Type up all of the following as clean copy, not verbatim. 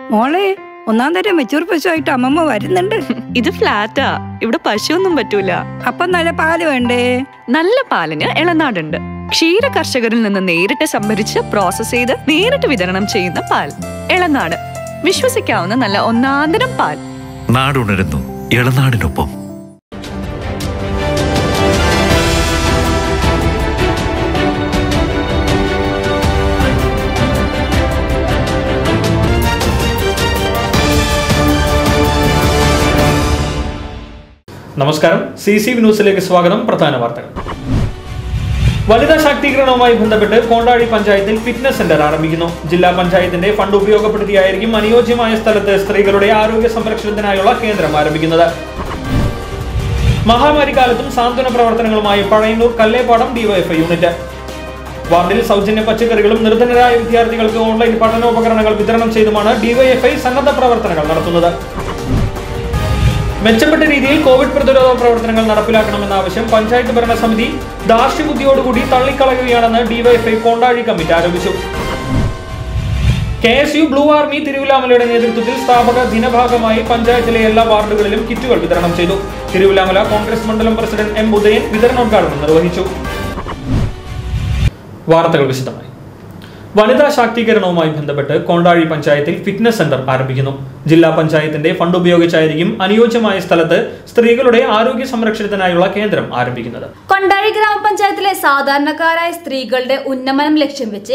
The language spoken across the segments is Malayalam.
മോളെ, ഒന്നാം തരം മെച്ചൂർ പശുവായിട്ട് അമ്മമ്മ വരുന്നുണ്ട്. ഇത് ഫ്ലാറ്റാ, ഇവിടെ പശുവൊന്നും പറ്റൂല. അപ്പൊ നല്ല പാല് വേണ്ടേ? നല്ല പാലിന് ഇളനാടുണ്ട്. ക്ഷീര കർഷകരിൽ നിന്ന് നേരിട്ട് സംഭരിച്ച് പ്രോസസ് ചെയ്ത് നേരിട്ട് വിതരണം ചെയ്യുന്ന പാൽ. ഇളനാട്, വിശ്വസിക്കാവുന്ന നല്ല ഒന്നാന്തരം പാൽ. നാടുണരുന്നു ഇളനാടിനൊപ്പം. നമസ്കാരം, CCV ന്യൂസിലേക്ക് സ്വാഗതം. പ്രധാന വാർത്തകൾ. വനിതാ ശാക്തീകരണവുമായി ബന്ധപ്പെട്ട് കോണ്ടാഴി പഞ്ചായത്തിൽ ഫിറ്റ്നസ് സെന്റർ ആരംഭിക്കുന്നു. ജില്ലാ പഞ്ചായത്തിന്റെ ഫണ്ട് ഉപയോഗപ്പെടുത്തിയായിരിക്കും അനുയോജ്യമായ സ്ഥലത്ത് സ്ത്രീകളുടെ ആരോഗ്യ സംരക്ഷണത്തിനായുള്ള കേന്ദ്രം ആരംഭിക്കുന്നത്. മഹാമാരി കാലത്തും സാന്ത്വന പ്രവർത്തനങ്ങളുമായി പഴയന്നൂർ കല്ലേപ്പാടം DYFI യൂണിറ്റ്. വാർഡിൽ സൗജന്യ പച്ചക്കറികളും നിർധനരായ വിദ്യാർത്ഥികൾക്ക് ഓൺലൈൻ പഠനോപകരണങ്ങൾ വിതരണം ചെയ്തുമാണ് DYFI സന്നദ്ധ പ്രവർത്തനങ്ങൾ നടത്തുന്നത്. മെച്ചപ്പെട്ട രീതിയിൽ കോവിഡ് പ്രതിരോധ പ്രവർത്തനങ്ങൾ നടപ്പിലാക്കണമെന്ന ആവശ്യം പഞ്ചായത്ത് ഭരണസമിതി ധാർഷ്ട്യബുദ്ധിയോടുകൂടി തള്ളിക്കളയുകയാണെന്ന് DYFI കോണ്ടാഴി കമ്മിറ്റി ആരോപിച്ചു. KSU ബ്ലൂ ആർമി തിരുവിലാമലയുടെ നേതൃത്വത്തിൽ സ്ഥാപക ദിനഭാഗമായി പഞ്ചായത്തിലെ എല്ലാ വാർഡുകളിലും കിറ്റുകൾ വിതരണം ചെയ്തു. തിരുവിലാമല കോൺഗ്രസ് മണ്ഡലം പ്രസിഡന്റ് M. ഉദയൻ വിതരണോദ്ഘാടനം നിർവഹിച്ചു. വാർത്തകൾ വിശദമായി. വനിതാ ശാക്തീകരണവുമായി ബന്ധപ്പെട്ട് കോണ്ടാഴി പഞ്ചായത്തിൽ ഫിറ്റ്നസ് സെന്റർ ആരംഭിക്കുന്നു. ജില്ലാ പഞ്ചായത്തിന്റെ ഫണ്ട് ഉപയോഗിച്ചായിരിക്കും അനുയോജ്യമായ സ്ഥലത്ത് സ്ത്രീകളുടെ ആരോഗ്യ സംരക്ഷണത്തിനായുള്ള കേന്ദ്രം ആരംഭിക്കുന്നത്. കൊണ്ടാഴി ഗ്രാമപഞ്ചായത്തിലെ സാധാരണക്കാരായ സ്ത്രീകളുടെ ഉന്നമനം ലക്ഷ്യം വെച്ച്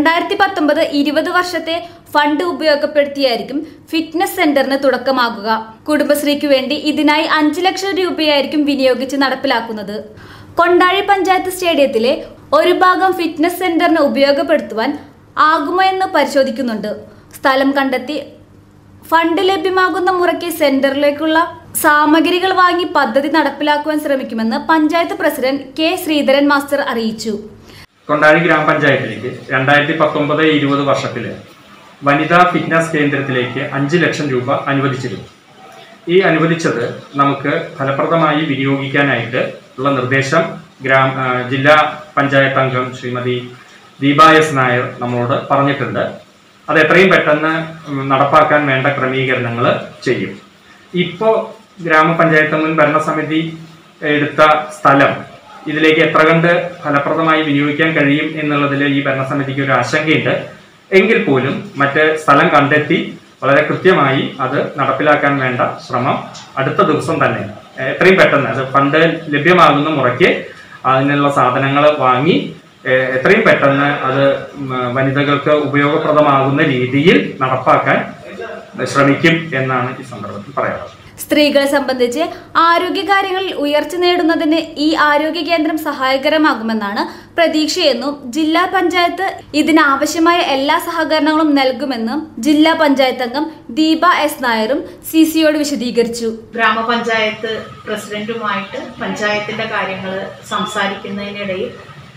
2019-20 വർഷത്തെ ഫണ്ട് ഉപയോഗപ്പെടുത്തിയായിരിക്കും ഫിറ്റ്നസ് സെന്ററിന് തുടക്കമാകുക. കുടുംബശ്രീക്ക് വേണ്ടി ഇതിനായി 5 ലക്ഷം രൂപയായിരിക്കും വിനിയോഗിച്ച് നടപ്പിലാക്കുന്നത്. കൊണ്ടാഴി പഞ്ചായത്ത് സ്റ്റേഡിയത്തിലെ ഒരു ഭാഗം ഫിറ്റ്നസ് സെന്ററിന് ഉപയോഗപ്പെടുത്തുവാൻ ആകുമോ എന്ന് പരിശോധിക്കുന്നുണ്ട്. സ്ഥലം കണ്ടെത്തി ഫണ്ട് ലഭ്യമാകുന്ന മുറയ്ക്ക് സെന്ററിലേക്കുള്ള സാമഗ്രികൾ വാങ്ങി പദ്ധതി നടപ്പിലാക്കുവാൻ ശ്രമിക്കുമെന്ന് panchayat president K. Sreedharan master അറിയിച്ചു. കൊണ്ടാഴി ഗ്രാമപഞ്ചായത്തിലേക്ക് 2019-20 വർഷത്തില് വനിതാ ഫിറ്റ്നസ് കേന്ദ്രത്തിലേക്ക് 5 ലക്ഷം രൂപ അനുവദിച്ചിരുന്നു. ഈ അനുവദിച്ചത് നമുക്ക് ഫലപ്രദമായി വിനിയോഗിക്കാനായിട്ട് ഉള്ള നിർദ്ദേശം ജില്ലാ പഞ്ചായത്ത് അംഗം ശ്രീമതി ദീപ S. നായർ നമ്മളോട് പറഞ്ഞിട്ടുണ്ട്. അത് എത്രയും പെട്ടെന്ന് നടപ്പാക്കാൻ വേണ്ട ക്രമീകരണങ്ങൾ ചെയ്യും. ഇപ്പോൾ ഗ്രാമപഞ്ചായത്ത് മുൻ ഭരണസമിതി എടുത്ത സ്ഥലം ഇതിലേക്ക് എത്ര കണ്ട് ഫലപ്രദമായി വിനിയോഗിക്കാൻ കഴിയും എന്നുള്ളതിൽ ഈ ഭരണസമിതിക്ക് ഒരു ആശങ്കയുണ്ട്. എങ്കിൽ പോലും മറ്റ് സ്ഥലം കണ്ടെത്തി വളരെ കൃത്യമായി അത് നടപ്പിലാക്കാൻ വേണ്ട ശ്രമം അടുത്ത ദിവസം തന്നെ എത്രയും പെട്ടെന്ന് അത് ഫണ്ട് ലഭ്യമാകുന്ന മുറയ്ക്ക് അതിനുള്ള സാധനങ്ങൾ വാങ്ങി എത്രയും പെട്ടെന്ന് അത് വനിതകൾക്ക് ഉപയോഗപ്രദമാകുന്ന രീതിയിൽ നടപ്പാക്കാൻ ശ്രമിക്കും എന്നാണ് ഈ സന്ദർഭത്തിൽ പറയാനുള്ളത്. സ്ത്രീകളെ സംബന്ധിച്ച് ആരോഗ്യകാര്യങ്ങളിൽ ഉയർച്ച നേടുന്നതിന് ഈ ആരോഗ്യ കേന്ദ്രം സഹായകരമാകുമെന്നാണ് പ്രതീക്ഷയെന്നും ജില്ലാ പഞ്ചായത്ത് ഇതിനാവശ്യമായ എല്ലാ സഹകരണങ്ങളും നൽകുമെന്നും ജില്ലാ പഞ്ചായത്ത് അംഗം ദീപ S. നായരും CCയോട് വിശദീകരിച്ചു. ഗ്രാമപഞ്ചായത്ത് പ്രസിഡന്റുമായിട്ട് പഞ്ചായത്തിന്റെ കാര്യങ്ങൾ സംസാരിക്കുന്നതിനിടയിൽ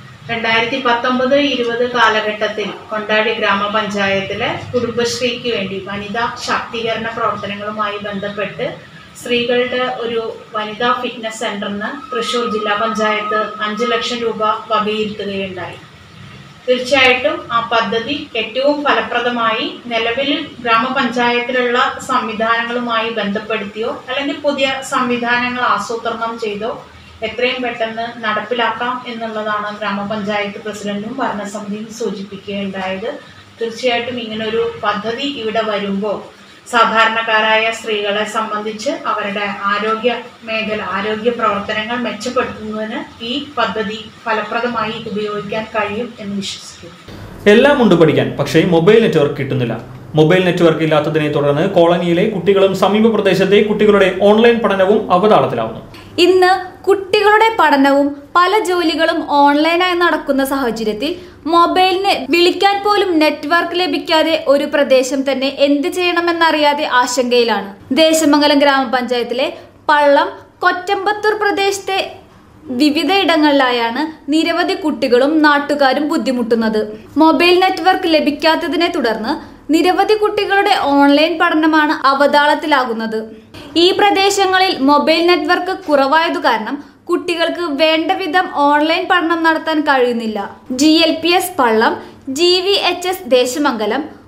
2019-20 കാലഘട്ടത്തിൽ കൊണ്ടാഴി ഗ്രാമപഞ്ചായത്തിലെ കുടുംബശ്രീക്ക് വേണ്ടി വനിതാ ശാക്തീകരണ പ്രവർത്തനങ്ങളുമായി ബന്ധപ്പെട്ട് സ്ത്രീകളുടെ ഒരു വനിതാ ഫിറ്റ്നസ് സെന്ററിന് തൃശ്ശൂർ ജില്ലാ പഞ്ചായത്ത് 5 ലക്ഷം രൂപ വകയിരുത്തുകയുണ്ടായി. തീർച്ചയായിട്ടും ആ പദ്ധതി ഏറ്റവും ഫലപ്രദമായി നിലവിൽ ഗ്രാമപഞ്ചായത്തിലുള്ള സംവിധാനങ്ങളുമായി ബന്ധപ്പെടുത്തിയോ അല്ലെങ്കിൽ പുതിയ സംവിധാനങ്ങൾ ആസൂത്രണം ചെയ്തോ എത്രയും പെട്ടെന്ന് നടപ്പിലാക്കാം എന്നുള്ളതാണ് ഗ്രാമപഞ്ചായത്ത് പ്രസിഡന്റും ഭരണസമിതിയും സൂചിപ്പിക്കുകയുണ്ടായത്. തീർച്ചയായിട്ടും ഇങ്ങനൊരു പദ്ധതി ഇവിടെ വരുമ്പോൾ സാധാരണക്കാരായ സ്ത്രീകളെ സംബന്ധിച്ച് അവരുടെ ആരോഗ്യ മേഖല, ആരോഗ്യ പ്രവർത്തനങ്ങൾ മെച്ചപ്പെടുത്തുന്നതിന് ഈ പദ്ധതി ഫലപ്രദമായി ഉപയോഗിക്കാൻ കഴിയും എന്ന് വിശ്വസിക്കുന്നു. എല്ലാം ഉണ്ട് പഠിക്കാൻ, പക്ഷേ മൊബൈൽ നെറ്റ്വർക്ക് കിട്ടുന്നില്ല. മൊബൈൽ നെറ്റ്വർക്ക് ഇല്ലാത്തതിനെ തുടർന്ന് കോളനിയിലെ കുട്ടികളും സമീപ പ്രദേശത്തെ കുട്ടികളുടെ ഓൺലൈൻ പഠനവും അവതാളത്തിലാവുന്നു. ഇന്ന് കുട്ടികളുടെ പഠനവും പല ജോലികളും ഓൺലൈനായി നടക്കുന്ന സാഹചര്യത്തിൽ മൊബൈലിന് വിളിക്കാൻ പോലും നെറ്റ്വർക്ക് ലഭിക്കാതെ ഒരു പ്രദേശം തന്നെ എന്ത് ചെയ്യണമെന്നറിയാതെ ആശങ്കയിലാണ്. ദേശമംഗലം ഗ്രാമപഞ്ചായത്തിലെ പള്ളം, കൊറ്റമ്പത്തൂർ പ്രദേശത്തെ വിവിധ ഇടങ്ങളിലായാണ് നിരവധി കുട്ടികളും നാട്ടുകാരും ബുദ്ധിമുട്ടുന്നത്. മൊബൈൽ നെറ്റ്വർക്ക് ലഭിക്കാത്തതിനെ തുടർന്ന് നിരവധി കുട്ടികളുടെ ഓൺലൈൻ പഠനമാണ് അവതാളത്തിലാകുന്നത്. ഈ പ്രദേശങ്ങളിൽ മൊബൈൽ നെറ്റ്വർക്ക് കുറവായതു കാരണം കുട്ടികൾക്ക് വേണ്ട വിധം ഓൺലൈൻ പഠനം നടത്താൻ കഴിയുന്നില്ല. GLPS പള്ളം, GVHS ദേശമംഗലം,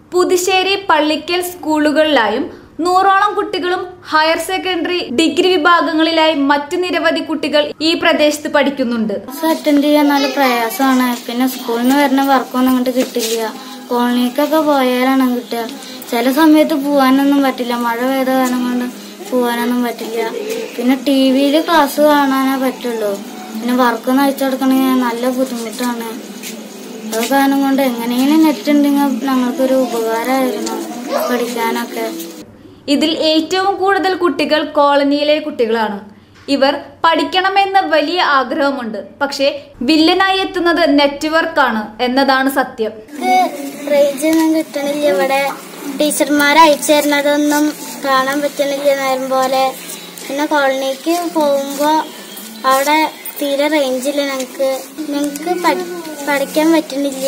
പുതുശ്ശേരി, പള്ളിക്കൽ സ്കൂളുകളിലായും 100ഓളം കുട്ടികളും ഹയർ സെക്കൻഡറി, ഡിഗ്രി വിഭാഗങ്ങളിലായി മറ്റു നിരവധി കുട്ടികൾ ഈ പ്രദേശത്ത് പഠിക്കുന്നുണ്ട്. അറ്റൻഡ് ചെയ്യാൻ നല്ല പ്രയാസമാണ്. പിന്നെ സ്കൂളിൽ നിന്ന് വരുന്ന വർക്കൊന്നും അങ്ങോട്ട് കിട്ടില്ല. കോളനിക്കൊക്കെ പോയാലാണ് കിട്ടുക. ചില സമയത്ത് പോകാനൊന്നും പറ്റില്ല. മഴ പെയ്ത കാരണം കൊണ്ട് പോകാനൊന്നും പറ്റില്ല. പിന്നെ TV-യിൽ ക്ലാസ് കാണാനേ പറ്റുള്ളൂ. പിന്നെ വർക്കൊന്നും അയച്ചു കൊടുക്കണമെങ്കിൽ നല്ല ബുദ്ധിമുട്ടാണ്. അത് കാരണം കൊണ്ട് എങ്ങനെയെങ്കിലും നെറ്റ് ഉണ്ടെങ്കിൽ ഞങ്ങൾക്കൊരു ഉപകാരമായിരുന്നു പഠിക്കാനൊക്കെ. ഇതിൽ ഏറ്റവും കൂടുതൽ കുട്ടികൾ കോളനിയിലെ കുട്ടികളാണ്. ഇവർ പഠിക്കണമെന്ന് വലിയ ആഗ്രഹമുണ്ട്. പക്ഷേ വില്ലനായി എത്തുന്നത് നെറ്റ്വർക്കാണ് എന്നതാണ് സത്യം. റേഞ്ച് ഒന്നും കിട്ടണില്ല. ഇവിടെ ടീച്ചർമാർ അയച്ചു തരുന്നതൊന്നും കാണാൻ പറ്റണില്ല നേരം പോലെ. പിന്നെ കോളനിക്ക് പോകുമ്പോൾ അവിടെ തീരെ റേഞ്ചില്ല. ഞങ്ങൾക്ക് പഠിക്കാൻ പറ്റുന്നില്ല.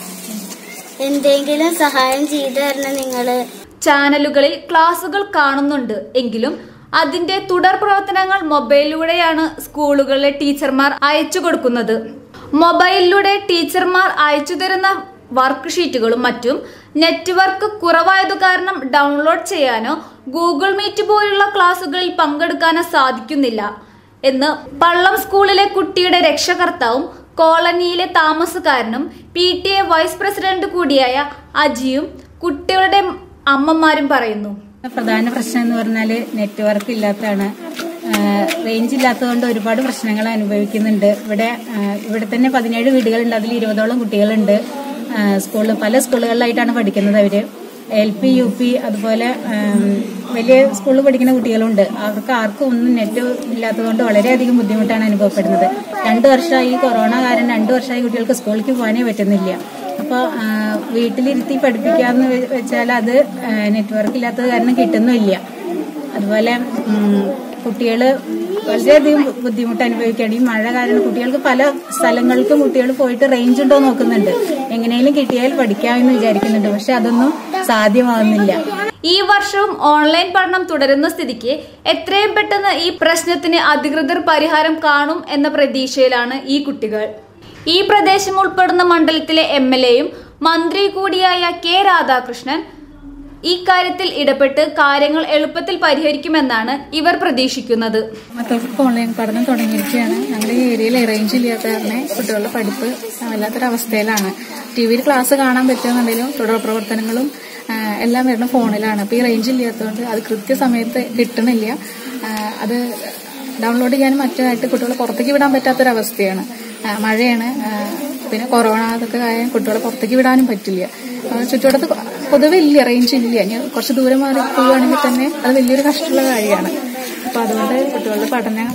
എന്തെങ്കിലും സഹായം ചെയ്തു തരണം നിങ്ങള്. ചാനലുകളിൽ ക്ലാസുകൾ കാണുന്നുണ്ട് എങ്കിലും അതിന്റെ തുടർ പ്രവർത്തനങ്ങൾ മൊബൈലിലൂടെയാണ് സ്കൂളുകളിലെ ടീച്ചർമാർ അയച്ചു കൊടുക്കുന്നത്. മൊബൈലിലൂടെ ടീച്ചർമാർ അയച്ചു തരുന്ന വർക്ക് ഷീറ്റുകളും മറ്റും നെറ്റ്വർക്ക് കുറവായതു കാരണം ഡൗൺലോഡ് ചെയ്യാനോ ഗൂഗിൾ മീറ്റ് പോലുള്ള ക്ലാസുകളിൽ പങ്കെടുക്കാനോ സാധിക്കുന്നില്ല എന്ന് പള്ളം സ്കൂളിലെ കുട്ടിയുടെ രക്ഷകർത്താവും കോളനിയിലെ താമസക്കാരനും PTA വൈസ് പ്രസിഡന്റ് കൂടിയായ അജിയും കുട്ടികളുടെ അമ്മമാരും പറയുന്നു. പ്രധാന പ്രശ്നം എന്ന് പറഞ്ഞാൽ നെറ്റ്വർക്ക് ഇല്ലാത്തതാണ്. റേഞ്ച് ഇല്ലാത്തതുകൊണ്ട് ഒരുപാട് പ്രശ്നങ്ങൾ അനുഭവിക്കുന്നുണ്ട്. ഇവിടെ തന്നെ 17 വീടുകളുണ്ട്. അതിൽ 20ഓളം കുട്ടികളുണ്ട്. പല സ്കൂളുകളിലായിട്ടാണ് പഠിക്കുന്നത്. അവർ LP, UP അതുപോലെ വലിയ സ്കൂളിൽ പഠിക്കുന്ന കുട്ടികളുണ്ട്. അവർക്ക് ആർക്കും ഒന്നും നെറ്റ് ഇല്ലാത്തതുകൊണ്ട് വളരെയധികം ബുദ്ധിമുട്ടാണ് അനുഭവപ്പെടുന്നത്. 2 വർഷമായി കൊറോണ കാരണം 2 വർഷമായി കുട്ടികൾക്ക് സ്കൂളിലേക്ക് പോകാനേ പറ്റുന്നില്ല. അപ്പോൾ വീട്ടിലിരുത്തി പഠിപ്പിക്കാമെന്ന് വെച്ചാൽ അത് നെറ്റ്വർക്ക് ഇല്ലാത്തത് കാരണം കിട്ടുന്നില്ല. അതുപോലെ കുട്ടികൾ വളരെയധികം ബുദ്ധിമുട്ട് അനുഭവിക്കുകയാണ്. ഈ മഴ കാരണം കുട്ടികൾക്ക് പല സ്ഥലങ്ങൾക്കും കുട്ടികൾ പോയിട്ട് റേഞ്ച് ഉണ്ടോ നോക്കുന്നുണ്ട്. എങ്ങനെയും കിട്ടിയാൽ പഠിക്കാമെന്ന് വിചാരിക്കുന്നുണ്ട്. പക്ഷെ അതൊന്നും സാധ്യമാകുന്നില്ല. ഈ വർഷവും ഓൺലൈൻ പഠനം തുടരുന്ന സ്ഥിതിക്ക് എത്രയും പെട്ടെന്ന് ഈ പ്രശ്നത്തിന് അധികൃതർ പരിഹാരം കാണും എന്ന പ്രതീക്ഷയിലാണ് ഈ കുട്ടികൾ. ഈ പ്രദേശം ഉൾപ്പെടുന്ന മണ്ഡലത്തിലെ MLA-യും മന്ത്രി കൂടിയായ K. രാധാകൃഷ്ണൻ ഈ കാര്യത്തിൽ ഇടപെട്ട് കാര്യങ്ങൾ എളുപ്പത്തിൽ പരിഹരിക്കുമെന്നാണ് ഇവർ പ്രതീക്ഷിക്കുന്നത്. മക്കൾക്ക് ഓൺലൈൻ പഠനം തുടങ്ങിയിരിക്കുകയാണ്. ഞങ്ങളുടെ ഈ ഏരിയയിൽ റേഞ്ച് ഇല്ലാത്ത കാരണം കുട്ടികളുടെ പഠിപ്പ് വല്ലാത്തൊരവസ്ഥയിലാണ്. TV-യിൽ ക്ലാസ് കാണാൻ പറ്റുന്നുണ്ടെങ്കിലും തുടർ പ്രവർത്തനങ്ങളും എല്ലാം വരുന്ന ഫോണിലാണ്. അപ്പോൾ ഈ റേഞ്ച് ഇല്ലാത്തതുകൊണ്ട് അത് കൃത്യസമയത്ത് കിട്ടണില്ല. അത് ഡൗൺലോഡ് ചെയ്യാനും മറ്റുമായിട്ട് കുട്ടികളെ പുറത്തേക്ക് വിടാൻ പറ്റാത്തൊരവസ്ഥയാണ്. മഴയാണ്, പിന്നെ കൊറോണ അതൊക്കെ കാര്യം കുട്ടികളെ പുറത്തേക്ക് വിടാനും പറ്റില്ല. ചുറ്റുവട്ടത്ത് പൊതുവെ ഇല്ല, റേഞ്ച് ഇല്ല. ഇനി കുറച്ച് ദൂരം മാറി പോവുകയാണെങ്കിൽ തന്നെ അത് വലിയൊരു കഷ്ടമുള്ള കാര്യമാണ്. അപ്പോൾ അതുകൊണ്ട് കുട്ടികളുടെ പഠനം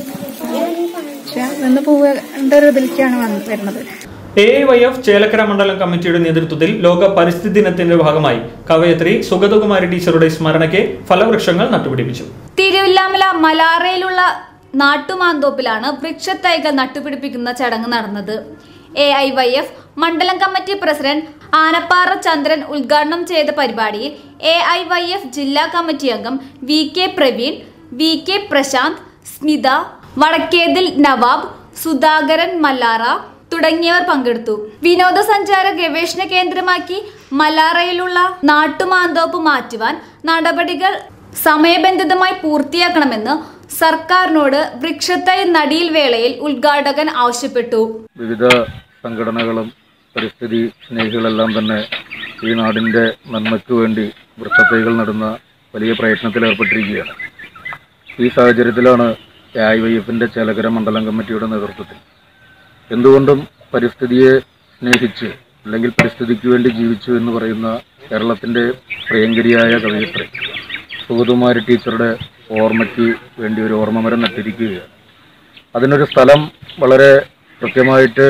നിന്ന് പോവേണ്ട ഒരു ഇതിലേക്കാണ് വരുന്നത്. AIYF ചേലക്കര മണ്ഡലം കമ്മിറ്റിയുടെ നേതൃത്വത്തിൽ ലോക പരിസ്ഥിതി ദിനത്തിന്റെ ഭാഗമായി കവയത്രി സുഗതകുമാരി ടീച്ചറുടെ സ്മരണയ്ക്ക് ഫലവൃക്ഷങ്ങൾ നട്ടുപിടിപ്പിച്ചു. തിരുവില്ലാമല മലാറയിലുള്ള നാട്ടുമാന്തോപ്പിലാണ് വൃക്ഷത്തൈകൾ നട്ടുപിടിപ്പിക്കുന്ന ചടങ്ങ് നടന്നത്. AIYF മണ്ഡലം കമ്മിറ്റി പ്രസിഡന്റ് ആനപ്പാറ ചന്ദ്രൻ ഉദ്ഘാടനം ചെയ്ത പരിപാടിയിൽ AIYF ജില്ലാ കമ്മിറ്റി അംഗം VK പ്രവീൺ, VK പ്രശാന്ത്, സ്മിത, വടക്കേതിൽ നവാബ്, സുധാകരൻ മല്ലാറ തുടങ്ങിയവർ പങ്കെടുത്തു. വിനോദസഞ്ചാര ഗവേഷണ കേന്ദ്രമാക്കി മലാറയിലുള്ള നാട്ടുമാന്തോപ്പ് മാറ്റുവാൻ നടപടികൾ സമയബന്ധിതമായി പൂർത്തിയാക്കണമെന്ന് സർക്കാരിനോട് വൃക്ഷത്തൈ നടീൽ വേളയിൽ ഉദ്ഘാടകൻ ആവശ്യപ്പെട്ടു. വിവിധ സംഘടനകളും പരിസ്ഥിതി സ്നേഹികളെല്ലാം തന്നെ ഈ നാടിൻ്റെ നന്മയ്ക്ക് വേണ്ടി വൃക്ഷത്തൈകൾ നടുന്ന വലിയ പ്രയത്നത്തിൽ ഏർപ്പെട്ടിരിക്കുകയാണ്. ഈ സാഹചര്യത്തിലാണ് AIYFന്റെ ചേലക്കര മണ്ഡലം കമ്മിറ്റിയുടെ നേതൃത്വത്തിൽ എന്തുകൊണ്ടും പരിസ്ഥിതിയെ സ്നേഹിച്ച് അല്ലെങ്കിൽ പരിസ്ഥിതിക്ക് വേണ്ടി ജീവിച്ചു എന്ന് പറയുന്ന കേരളത്തിൻ്റെ പ്രിയങ്കരിയായ കവയിത്രി സുഗതകുമാരി ടീച്ചറുടെ ഓർമ്മയ്ക്ക് വേണ്ടി ഒരു ഓർമ്മമരം നട്ടിരിക്കുകയാണ്. അതിനൊരു സ്ഥലം വളരെ കൃത്യമായിട്ട്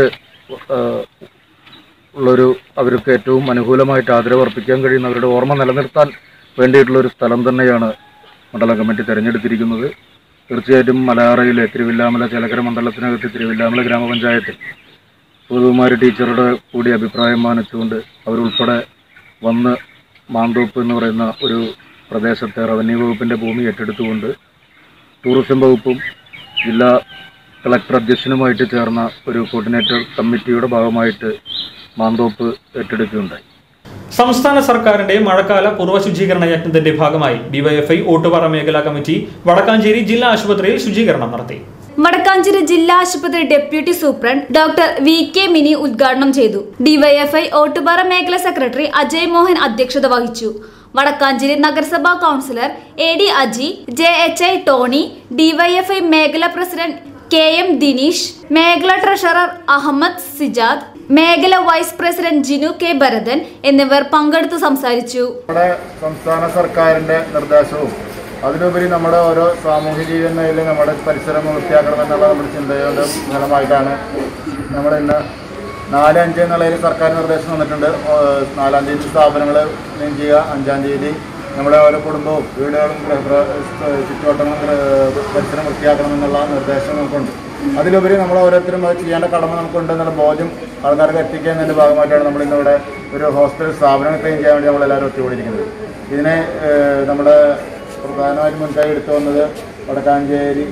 ഉള്ളൊരു അവർക്ക് ഏറ്റവും അനുകൂലമായിട്ട് ആദരവർപ്പിക്കാൻ കഴിയുന്ന അവരുടെ ഓർമ്മ നിലനിർത്താൻ വേണ്ടിയിട്ടുള്ളൊരു സ്ഥലം തന്നെയാണ് മണ്ഡലം കമ്മിറ്റി തിരഞ്ഞെടുത്തിരിക്കുന്നത്. തീർച്ചയായിട്ടും മലയാറയിലെ തിരുവില്ലാമല ചേലക്കര മണ്ഡലത്തിനകത്ത് തിരുവില്ലാമല ഗ്രാമപഞ്ചായത്തിൽ സുഗതകുമാരി ടീച്ചറുടെ കൂടി അഭിപ്രായം മാനിച്ചുകൊണ്ട് അവരുൾപ്പെടെ വന്ന് മാന്തോപ്പ് എന്ന് പറയുന്ന ഒരു പ്രദേശത്തെ റവന്യൂ വകുപ്പിൻ്റെ ഭൂമി ഏറ്റെടുത്തുകൊണ്ട് ടൂറിസം വകുപ്പും ജില്ലാ കളക്ടർ അധ്യക്ഷനുമായിട്ട് ചേർന്ന ഒരു കോർഡിനേറ്റർ കമ്മിറ്റിയുടെ ഭാഗമായിട്ട് മാന്തോപ്പ് ഏറ്റെടുക്കുകയുണ്ടായി. സംസ്ഥാന സർക്കാരിന്റെ മഴക്കാല പൂർവ്വ ശുചീകരണ യജ്ഞത്തിന്റെ ഭാഗമായി ഡിവൈഎഫ്ഐ ഓട്ടുപാറ മേഖലാ കമ്മിറ്റി വടക്കാഞ്ചേരി ജില്ലാ ആശുപത്രിയിൽ ശുചീകരണം നടത്തി. വടക്കാഞ്ചേരി ജില്ലാ ആശുപത്രി deputy superintendent doctor VK Mini ഉദ്ഘാടനം ചെയ്തു. ഡിവൈഎഫ്ഐ ഓട്ടുപാറ മേഖലാ സെക്രട്ടറി അജയ് മോഹൻ അധ്യക്ഷത വഹിച്ചു. വടക്കാഞ്ചേരി നഗരസഭാ councillor AD Aji, JHI Tony, DYFI മേഖലാ പ്രസിഡന്റ് KM ദിനീഷ്, മേഖലാ ട്രഷറർ അഹമ്മദ് സിജാദ്, മേഖലാ vice president Jinu K Bharathan എന്നിവർ പങ്കെടുത്ത് സംസാരിച്ചു. സംസ്ഥാന സർക്കാരിന്റെ നിർദ്ദേശവും അതിലുപരി നമ്മുടെ ഓരോ സാമൂഹ്യ ജീവനിൽ നമ്മുടെ പരിസരം വൃത്തിയാക്കണമെന്നുള്ള നമ്മുടെ ചിന്തയുടെ ഫലമായിട്ടാണ് നമ്മൾ ഇന്ന് 4-5 എന്നുള്ളതിൽ സർക്കാർ നിർദ്ദേശം വന്നിട്ടുണ്ട്. 4-ാം തീയതി സ്ഥാപനങ്ങൾ ക്ലീൻ ചെയ്യുക, 5-ാം തീയതി നമ്മുടെ ഓരോ കുടുംബവും വീടുകളും ചുറ്റുവട്ടങ്ങളും പരിസരം വൃത്തിയാക്കണമെന്നുള്ള നിർദ്ദേശം നമുക്കുണ്ട്. അതിലുപരി നമ്മൾ ഓരോരുത്തരും അത് ചെയ്യേണ്ട കടമ നമുക്കുണ്ടെന്നുള്ള ബോധ്യം ആൾക്കാർക്ക് എത്തിക്കുന്നതിൻ്റെ ഭാഗമായിട്ടാണ് നമ്മൾ ഇന്നിവിടെ ഒരു ഹോസ്പിറ്റൽ സ്ഥാപനം ക്ലീൻ ചെയ്യാൻ വേണ്ടി നമ്മളെല്ലാവരും ഒത്തുകൂടിയിരിക്കുന്നത്. ഇതിനെ നമ്മുടെ പ്രധാനമായും മുൻകൈ എടുത്തു വന്നത് വടക്കാഞ്ചേരി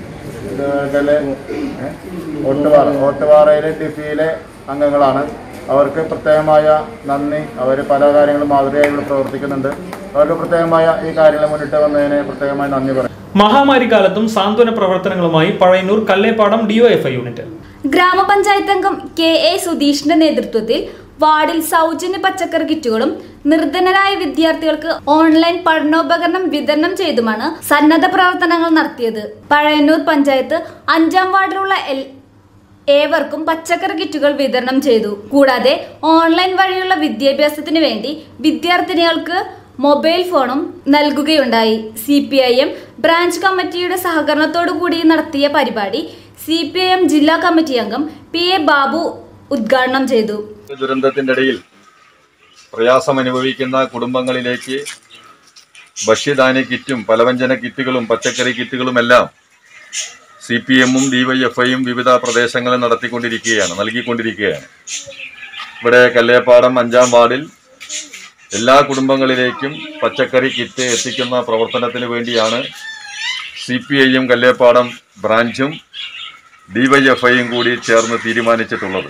ഓട്ടുപാറയിലെ ഡിഫിയിലെ അംഗങ്ങളാണ്. അവർക്ക് പ്രത്യേകമായ നന്ദി. അവർ പല കാര്യങ്ങളും മാതൃകയായി ഇവിടെ പ്രവർത്തിക്കുന്നുണ്ട്. അവർക്ക് പ്രത്യേകമായ ഈ കാര്യങ്ങൾ മുന്നിട്ട് വന്നതിന് പ്രത്യേകമായി നന്ദി പറയും. മഹാമാരി കാലത്തും സാന്ത്വന പ്രവർത്തനങ്ങളുമായി പഴയന്നൂർ കല്ലേപ്പാടം ഡിവൈഎഫ്ഐ യൂണിറ്റ്. ഗ്രാമപഞ്ചായത്ത് അംഗം KA സുധീഷിന്റെ നേതൃത്വത്തിൽ വാർഡിൽ സൗജന്യ പച്ചക്കറി കിറ്റുകളും നിർധനരായ വിദ്യാർത്ഥികൾക്ക് ഓൺലൈൻ പഠനോപകരണം വിതരണം ചെയ്തുമാണ് സന്നദ്ധ പ്രവർത്തനങ്ങൾ നടത്തിയത്. പഴയന്നൂർ പഞ്ചായത്ത് 5-ാം വാർഡിലുള്ള ഏവർക്കും പച്ചക്കറി കിറ്റുകൾ വിതരണം ചെയ്തു. കൂടാതെ ഓൺലൈൻ വഴിയുള്ള വിദ്യാഭ്യാസത്തിന് വേണ്ടി വിദ്യാർത്ഥിനികൾക്ക് മൊബൈൽ ഫോണും നൽകുകയുണ്ടായി. CPIM ബ്രാഞ്ച് കമ്മിറ്റിയുടെ സഹകരണത്തോടു കൂടി നടത്തിയ പരിപാടി CPIM ജില്ലാ കമ്മിറ്റി അംഗം PA ബാബു ഉദ്ഘാടനം ചെയ്തു. ദുരന്തത്തിന്റെ ഇടയിൽ പ്രയാസം അനുഭവിക്കുന്ന കുടുംബങ്ങളിലേക്ക് ഭക്ഷ്യധാന്യ കിറ്റും പലവ്യഞ്ജന കിറ്റുകളും പച്ചക്കറി കിറ്റുകളുമെല്ലാം CPM-ഉം DYFI-യും വിവിധ പ്രദേശങ്ങളിൽ നൽകിക്കൊണ്ടിരിക്കുകയാണ്. ഇവിടെ കല്ലേപ്പാടം 5-ാം വാർഡിൽ എല്ലാ കുടുംബങ്ങളിലേക്കും പച്ചക്കറി കിറ്റ് എത്തിക്കുന്ന പ്രവർത്തനത്തിന് വേണ്ടിയാണ് CPIM കല്ലേപ്പാടം ബ്രാഞ്ചും DYFI-യും കൂടി ചേർന്ന് തീരുമാനിച്ചിട്ടുള്ളത്.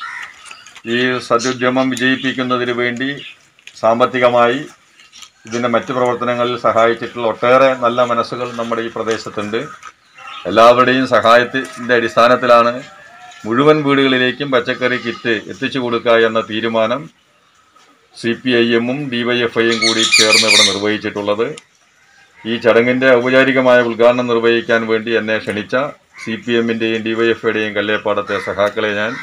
ഈ സദുദ്യമം വിജയിപ്പിക്കുന്നതിന് വേണ്ടി സാമ്പത്തികമായി ഇതിൻ്റെ മറ്റ് പ്രവർത്തനങ്ങളിൽ സഹായിച്ചിട്ടുള്ള ഒട്ടേറെ നല്ല മനസ്സുകൾ നമ്മുടെ ഈ പ്രദേശത്തുണ്ട്. എല്ലാവരുടെയും സഹായത്തിൻ്റെ അടിസ്ഥാനത്തിലാണ് മുഴുവൻ വീടുകളിലേക്കും പച്ചക്കറി കിറ്റ് എത്തിച്ചു കൊടുക്കുക എന്ന തീരുമാനം CPIM-ഉം DYFI-യും കൂടി ചേർന്ന് ഇവിടെ നിർവഹിച്ചിട്ടുള്ളത്. ഈ ചടങ്ങിൻ്റെ ഔപചാരികമായ ഉദ്ഘാടനം നിർവഹിക്കാൻ വേണ്ടി എന്നെ ക്ഷണിച്ച CPM-ൻ്റെയും DYFI-യുടെയും കല്ലേപ്പാടത്തെ സഖാക്കളെ ഞാൻ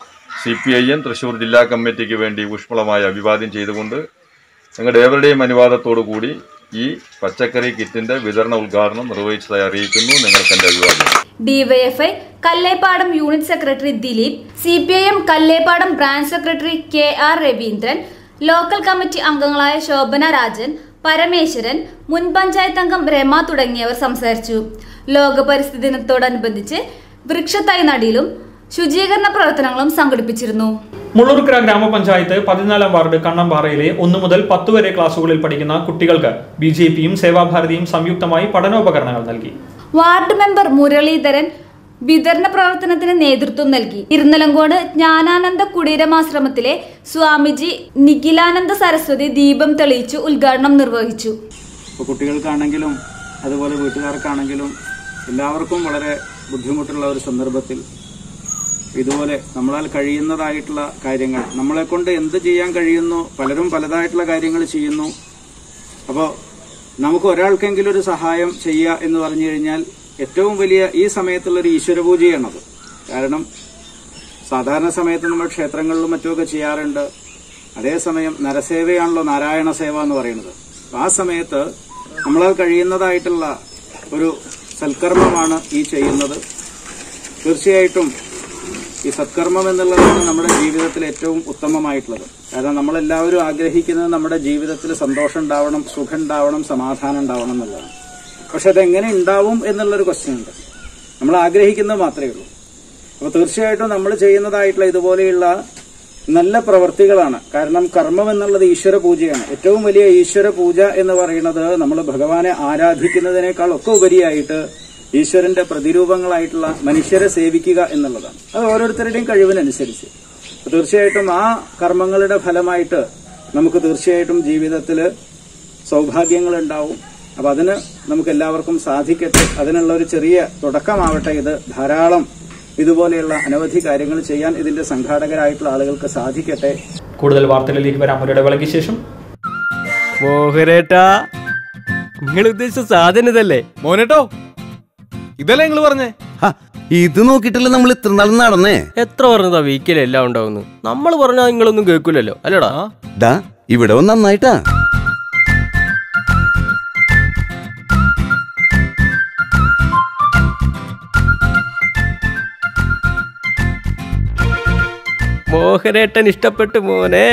CPIM തൃശ്ശൂർ ജില്ലാ കമ്മിറ്റിക്ക് വേണ്ടി ഊഷ്മളമായ അഭിവാദ്യം ചെയ്തുകൊണ്ട് നിങ്ങളുടെ ഏവരുടെയും അനുവാദത്തോടു കൂടി ഈ പച്ചക്കറി കിറ്റിന്റെ വിതരണ ഉദ്ഘാടനം നിർവഹിച്ചതായി അറിയിക്കുന്നു. നിങ്ങൾക്ക് എന്റെ അഭിവാദ്യം. DYFI Kallepadam unit secretary Dileep, CPIM Kallepadam branch secretary KR Raveendran, local committee അംഗങ്ങളായ ശോഭന രാജൻ, പരമേശ്വരൻ, മുൻ പഞ്ചായത്ത് അംഗം രമ തുടങ്ങിയവർ സംസാരിച്ചു. ലോക പരിസ്ഥിതി ദിനത്തോടനുബന്ധിച്ച് വൃക്ഷത്തൈ നടീലും ശുചീകരണ പ്രവർത്തനങ്ങളും സംഘടിപ്പിച്ചിരുന്നു. മുള്ളൂർക്കര ഗ്രാമപഞ്ചായത്ത് 14-ാം വാർഡ് കണ്ണമ്പാറയിലെ 1 മുതൽ 10 വരെ ക്ലാസുകളിൽ പഠിക്കുന്ന കുട്ടികൾക്ക് BJP-യും സേവാഭാരതിയും സംയുക്തമായി പഠനോപകരണങ്ങൾ നൽകി. വാർഡ് മെമ്പർ മുരളീധരൻ വിതരണ പ്രവർത്തനത്തിന് നേതൃത്വം നൽകി. ഇരുന്നലങ്കോട് ജ്ഞാനാനന്ദ കുടീരമാശ്രമത്തിലെ സ്വാമിജി നിഖിലാനന്ദ സരസ്വതി ദീപം തെളിയിച്ചു ഉദ്ഘാടനം നിർവഹിച്ചു. കുട്ടികൾക്കാണെങ്കിലും അതുപോലെ വീട്ടുകാർക്കാണെങ്കിലും എല്ലാവർക്കും വളരെ ബുദ്ധിമുട്ടുള്ള ഒരു സന്ദർഭത്തിൽ ഇതുപോലെ നമ്മളാൽ കഴിയുന്നതായിട്ടുള്ള കാര്യങ്ങൾ, നമ്മളെ കൊണ്ട് എന്ത് ചെയ്യാൻ കഴിയുന്നു, പലരും പലതായിട്ടുള്ള കാര്യങ്ങൾ ചെയ്യുന്നു. അപ്പോൾ നമുക്ക് ഒരാൾക്കെങ്കിലും ഒരു സഹായം ചെയ്യുക എന്ന് പറഞ്ഞു കഴിഞ്ഞാൽ ഏറ്റവും വലിയ ഈ സമയത്തുള്ളൊരു ഈശ്വരപൂജയാണത്. കാരണം സാധാരണ സമയത്ത് നമ്മൾ ക്ഷേത്രങ്ങളിലും മറ്റുമൊക്കെ ചെയ്യാറുണ്ട്. അതേസമയം നരസേവയാണല്ലോ നാരായണ സേവ എന്ന് പറയുന്നത്. ആ സമയത്ത് നമ്മളാൽ കഴിയുന്നതായിട്ടുള്ള ഒരു സൽക്കർമ്മമാണ് ഈ ചെയ്യുന്നത്. തീർച്ചയായിട്ടും ഈ സത്കർമ്മം എന്നുള്ളതാണ് നമ്മുടെ ജീവിതത്തിൽ ഏറ്റവും ഉത്തമമായിട്ടുള്ളത്. കാരണം നമ്മളെല്ലാവരും ആഗ്രഹിക്കുന്നത് നമ്മുടെ ജീവിതത്തിൽ സന്തോഷം ഉണ്ടാവണം, സുഖം ഉണ്ടാവണം, സമാധാനം ഉണ്ടാവണം എന്നുള്ളതാണ്. പക്ഷെ അതെങ്ങനെ ഉണ്ടാവും എന്നുള്ളൊരു ക്വസ്റ്റ്യൻ ഉണ്ട്. നമ്മൾ ആഗ്രഹിക്കുന്നത് മാത്രമേ ഉള്ളൂ. അപ്പോൾ തീർച്ചയായിട്ടും നമ്മൾ ചെയ്യുന്നതായിട്ടുള്ള ഇതുപോലെയുള്ള നല്ല പ്രവൃത്തികളാണ്. കാരണം കർമ്മം എന്നുള്ളത് ഈശ്വര പൂജയാണ്. ഏറ്റവും വലിയ ഈശ്വര പൂജ എന്ന് പറയുന്നത് നമ്മൾ ഭഗവാനെ ആരാധിക്കുന്നതിനേക്കാൾ ഒക്കെ ഉപരിയായിട്ട് ഈശ്വരന്റെ പ്രതിരൂപങ്ങളായിട്ടുള്ള മനുഷ്യരെ സേവിക്കുക എന്നുള്ളതാണ്. അത് ഓരോരുത്തരുടെയും കഴിവിനനുസരിച്ച്. തീർച്ചയായിട്ടും ആ കർമ്മങ്ങളുടെ ഫലമായിട്ട് നമുക്ക് തീർച്ചയായിട്ടും ജീവിതത്തിൽ സൗഭാഗ്യങ്ങളുണ്ടാവും. അപ്പം അതിന് നമുക്ക് എല്ലാവർക്കും സാധിക്കട്ടെ. അതിനുള്ള ഒരു ചെറിയ തുടക്കമാവട്ടെ ഇത്. ധാരാളം ഇതുപോലെയുള്ള അനവധി കാര്യങ്ങൾ ചെയ്യാൻ ഇതിന്റെ സംഘാടകരായിട്ടുള്ള ആളുകൾക്ക് സാധിക്കട്ടെ. കൂടുതൽ വാർത്തകളിലേക്ക് വരാം ഒരു ഇടവേളയ്ക്ക് ശേഷം. മോഹനേട്ടാ, നിങ്ങൾ ഉദ്ദേശിച്ച സാധനം ഇതല്ലേ? മോനേട്ടോ, ഇതല്ലേ നിങ്ങൾ പറഞ്ഞേ? ഇത് നോക്കിട്ടല്ലേ നമ്മൾ ഇത്ര നാൾ നടന്നേ. എത്ര പറഞ്ഞതാ വീക്കിൽ എല്ലാം ഉണ്ടാവുന്നു. നമ്മൾ പറഞ്ഞാൽ നിങ്ങളൊന്നും കേൾക്കൂലല്ലോ അല്ലടാ. ദാ ഇവിടെ വന്ന് നന്നായിട്ടാ. മോഹനേട്ടൻ ഇഷ്ടപ്പെട്ടു മോനെ.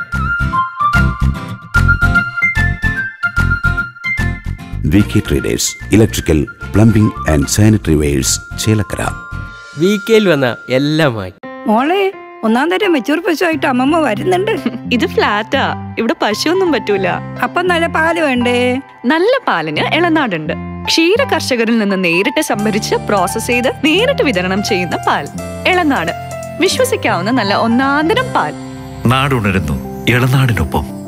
VK Traders, electrical, plumbing and sanitary wares, Chelakkara. വീക്കയിൽ വന്ന എല്ലാമായി. മോളെ, ഒന്നാം തരം മെച്ചൂർ പശുവായിട്ട് അമ്മമ്മ വരുന്നുണ്ട്. ഇത് ഫ്ലാറ്റാ, ഇവിടെ പശുവൊന്നും പറ്റൂല. അപ്പൊ നല്ല പാല് വേണ്ടേ? നല്ല പാലിന് ഇളനാടുണ്ട്. ക്ഷീര കർഷകരിൽ നിന്ന് നേരിട്ട് സംഭരിച്ച് പ്രോസസ് ചെയ്ത് നേരിട്ട് വിതരണം ചെയ്യുന്ന പാൽ. ഇളനാട്, വിശ്വസിക്കാവുന്ന നല്ല ഒന്നാന്തരം പാൽ. നാടുണരുന്നു, ഇളനാടിനൊപ്പം.